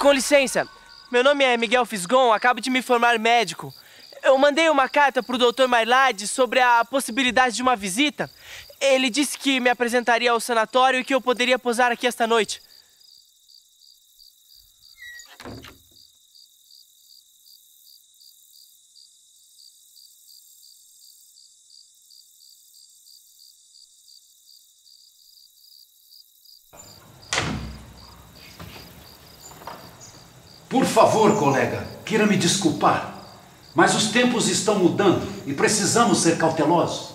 Com licença, meu nome é Miguel Fisgon, acabo de me formar médico. Eu mandei uma carta pro Dr. Maillard sobre a possibilidade de uma visita. Ele disse que me apresentaria ao sanatório e que eu poderia posar aqui esta noite. Por favor, colega, queira me desculpar, mas os tempos estão mudando e precisamos ser cautelosos.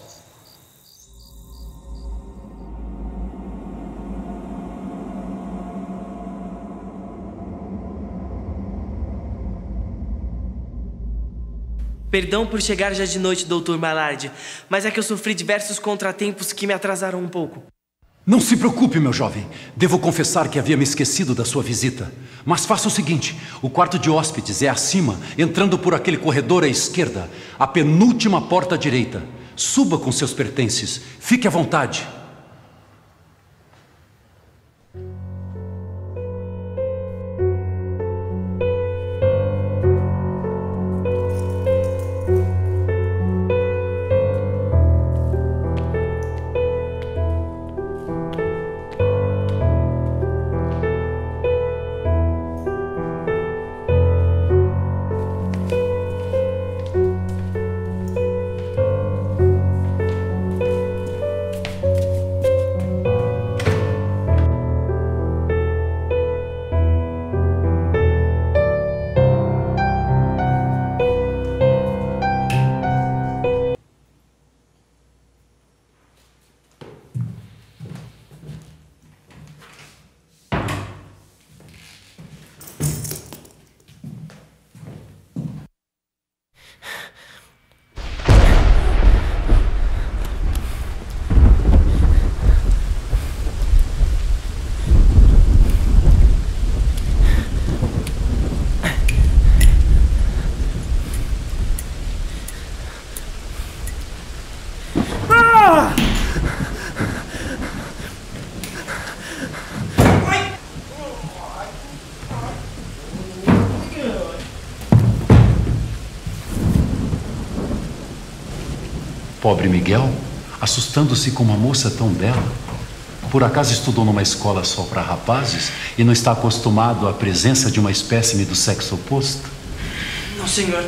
Perdão por chegar já de noite, Dr. Maillard, mas é que eu sofri diversos contratempos que me atrasaram um pouco. Não se preocupe, meu jovem. Devo confessar que havia me esquecido da sua visita. Mas faça o seguinte, o quarto de hóspedes é acima, entrando por aquele corredor à esquerda, a penúltima porta à direita. Suba com seus pertences. Fique à vontade. Pobre Miguel, assustando-se com uma moça tão bela. Por acaso estudou numa escola só para rapazes e não está acostumado à presença de uma espécime do sexo oposto? Não, senhor.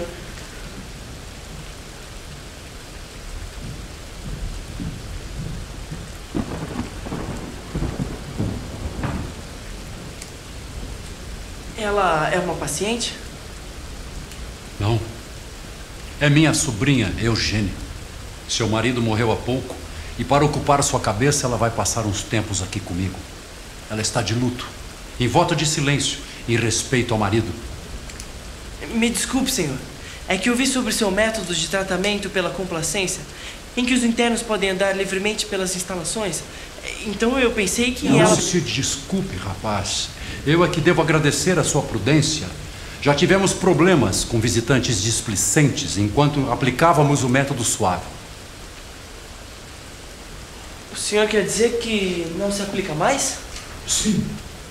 Ela é uma paciente? Não. É minha sobrinha, Eugênia. Seu marido morreu há pouco e para ocupar sua cabeça ela vai passar uns tempos aqui comigo. Ela está de luto, em voto de silêncio, em respeito ao marido. Me desculpe, senhor. É que eu vi sobre seu método de tratamento pela complacência, em que os internos podem andar livremente pelas instalações. Então eu pensei que ela... Não se desculpe, rapaz. Eu é que devo agradecer a sua prudência. Já tivemos problemas com visitantes displicentes enquanto aplicávamos o método suave. O senhor quer dizer que não se aplica mais? Sim.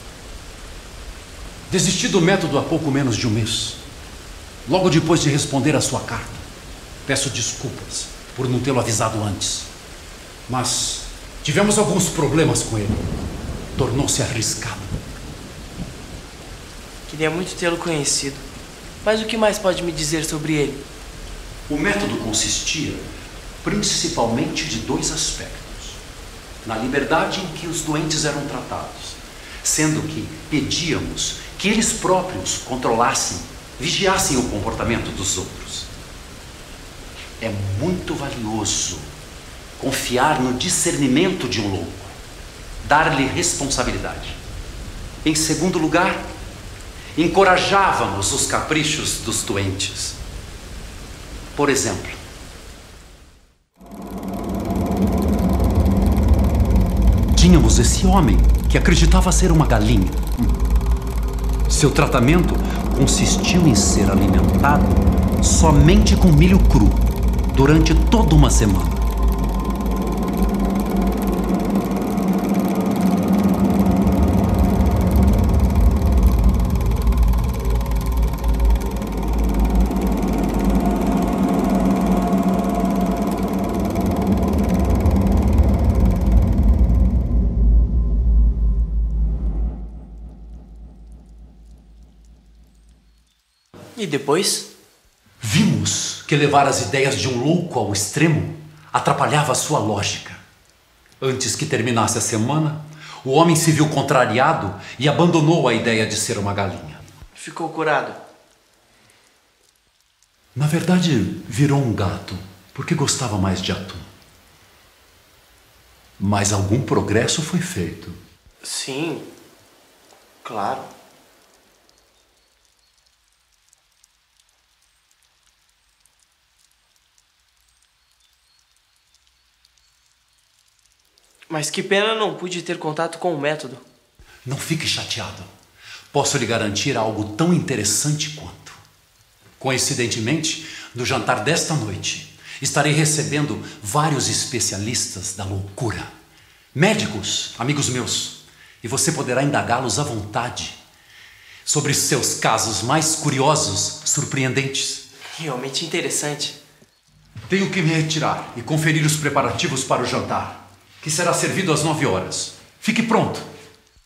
Desisti do método há pouco menos de um mês. Logo depois de responder a sua carta. Peço desculpas por não tê-lo avisado antes. Mas tivemos alguns problemas com ele. Tornou-se arriscado. Queria muito tê-lo conhecido. Mas o que mais pode me dizer sobre ele? O método consistia principalmente de dois aspectos. Na liberdade em que os doentes eram tratados, sendo que pedíamos que eles próprios controlassem, vigiassem o comportamento dos outros. É muito valioso confiar no discernimento de um louco, dar-lhe responsabilidade. Em segundo lugar, encorajávamos os caprichos dos doentes. Por exemplo, tínhamos esse homem que acreditava ser uma galinha. Seu tratamento consistiu em ser alimentado somente com milho cru durante toda uma semana. E depois? Vimos que levar as ideias de um louco ao extremo atrapalhava a sua lógica. Antes que terminasse a semana, o homem se viu contrariado e abandonou a ideia de ser uma galinha. Ficou curado? Na verdade, virou um gato, porque gostava mais de atum. Mas algum progresso foi feito. Sim, claro. Mas que pena não pude ter contato com o método. Não fique chateado. Posso lhe garantir algo tão interessante quanto. Coincidentemente, no jantar desta noite, estarei recebendo vários especialistas da loucura. Médicos, amigos meus. E você poderá indagá-los à vontade sobre seus casos mais curiosos, surpreendentes. Realmente interessante. Tenho que me retirar e conferir os preparativos para o jantar, que será servido às 9 horas. Fique pronto.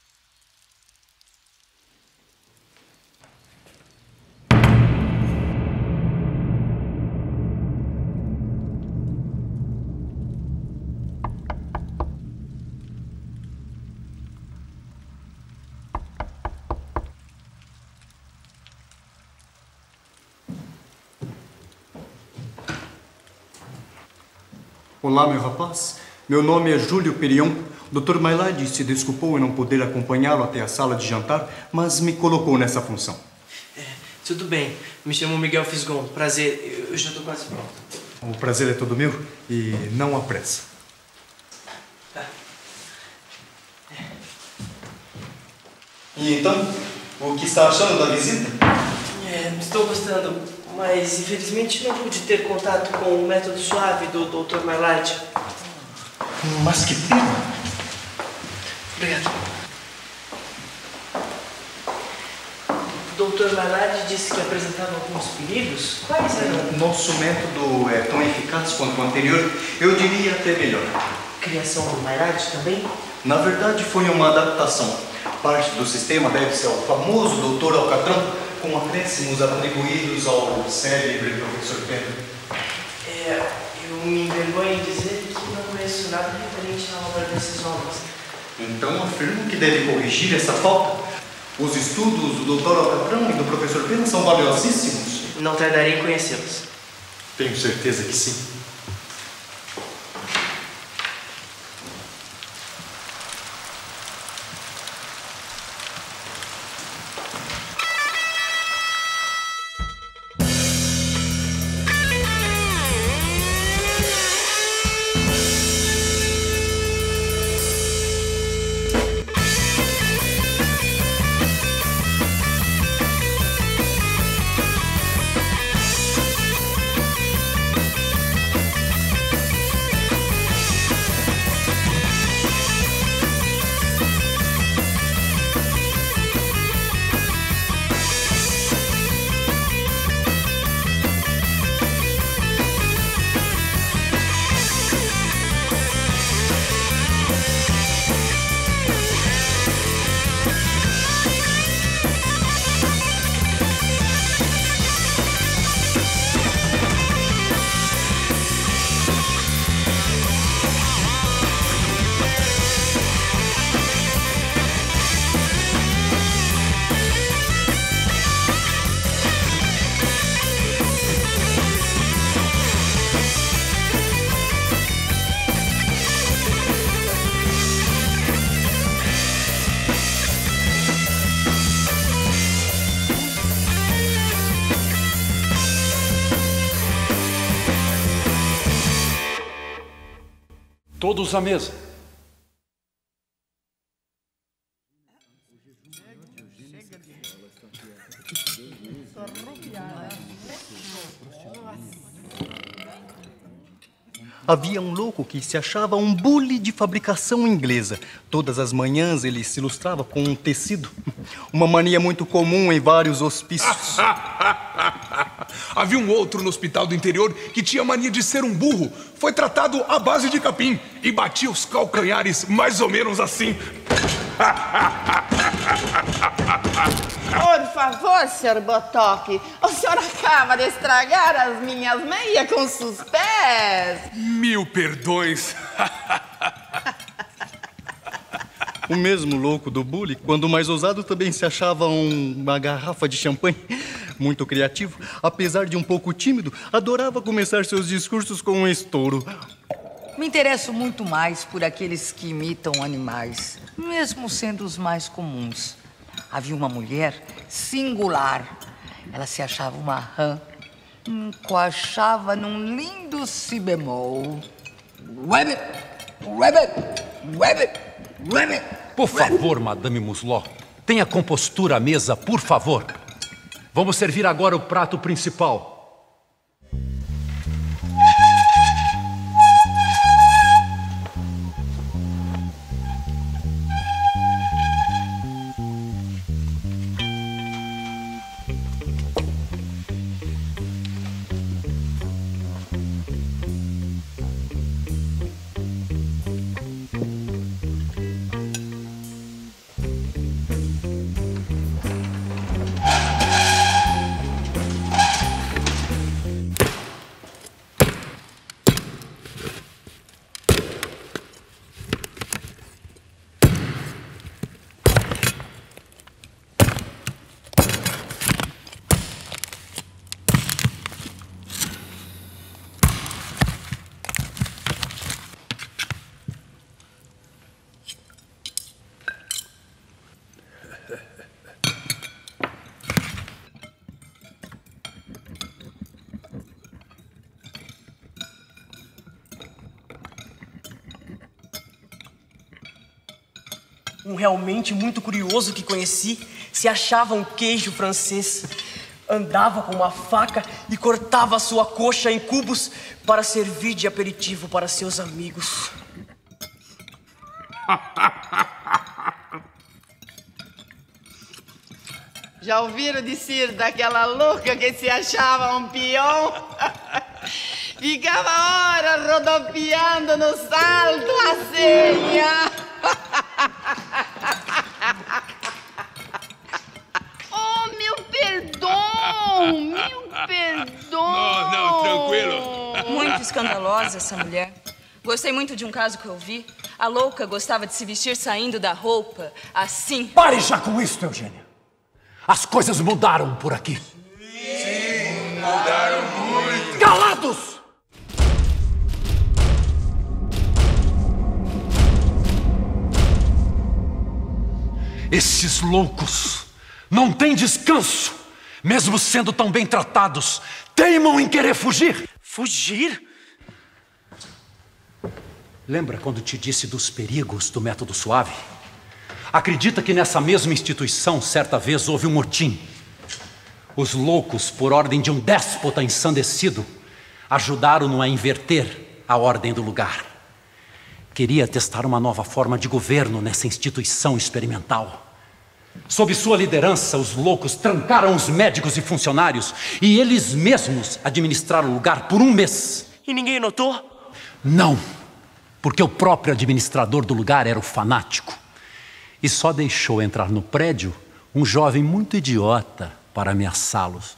Olá, meu rapaz. Meu nome é Júlio Perion. O Dr. Maillard se desculpou em não poder acompanhá-lo até a sala de jantar, mas me colocou nessa função. Tudo bem. Me chamo Miguel Fisgon. Prazer. Eu já estou quase pronto. O prazer é todo meu e não há pressa. E então, o que está achando da visita? Estou gostando, mas infelizmente não pude ter contato com o método suave do Dr. Maillard. Mas que pena! Obrigado. O Dr. Maillard disse que apresentava alguns perigos. Quais eram? Nosso método é tão eficaz quanto o anterior, eu diria até melhor. Criação do Maillard também? Na verdade, foi uma adaptação. Parte do sistema deve-se ao famoso Dr. Alcatrão, com acréscimos atribuídos ao célebre professor Pedro. Eu me envergonho em dizer que não conheço nada referente à obra desses homens. Então afirmo que deve corrigir essa falta. Os estudos do Dr. Alcatrão e do professor Pena são valiosíssimos. Não tardaria em conhecê-los. Tenho certeza que sim. Todos à mesa. Havia um louco que se achava um bule de fabricação inglesa. Todas as manhãs ele se ilustrava com um tecido. Uma mania muito comum em vários hospícios. Havia um outro no hospital do interior que tinha mania de ser um burro. Foi tratado à base de capim e batia os calcanhares mais ou menos assim. Por favor, Sr. Botoque, o senhor acaba de estragar as minhas meias com seus pés. 1000 perdões. O mesmo louco do bully, quando mais ousado, também se achava uma garrafa de champanhe. Muito criativo, apesar de um pouco tímido, adorava começar seus discursos com um estouro. Me interesso muito mais por aqueles que imitam animais, mesmo sendo os mais comuns. Havia uma mulher singular. Ela se achava uma rã, coachava num lindo si bemol. Rabbit, rabbit, rabbit, rabbit. Por favor, Madame Musló, tenha compostura à mesa, por favor. Vamos servir agora o prato principal. Um realmente muito curioso que conheci se achava um queijo francês. Andava com uma faca e cortava a sua coxa em cubos para servir de aperitivo para seus amigos. Já ouviram dizer daquela louca que se achava um peão? Ficava horas rodopiando no salto a senha. Oh, meu perdão! Meu perdão! Não, tranquilo. Muito escandalosa essa mulher. Gostei muito de um caso que eu vi. A louca gostava de se vestir saindo da roupa, assim. Pare já com isso, Eugênia. As coisas mudaram por aqui. Sim, mudaram muito. Calados! Esses loucos não têm descanso. Mesmo sendo tão bem tratados, teimam em querer fugir. Fugir? Lembra quando te disse dos perigos do método suave? Acredita que nessa mesma instituição, certa vez, houve um motim. Os loucos, por ordem de um déspota ensandecido, ajudaram-no a inverter a ordem do lugar. Queria testar uma nova forma de governo nessa instituição experimental. Sob sua liderança, os loucos trancaram os médicos e funcionários e eles mesmos administraram o lugar por um mês. E ninguém notou? Não, porque o próprio administrador do lugar era o fanático. E só deixou entrar no prédio um jovem muito idiota para ameaçá-los.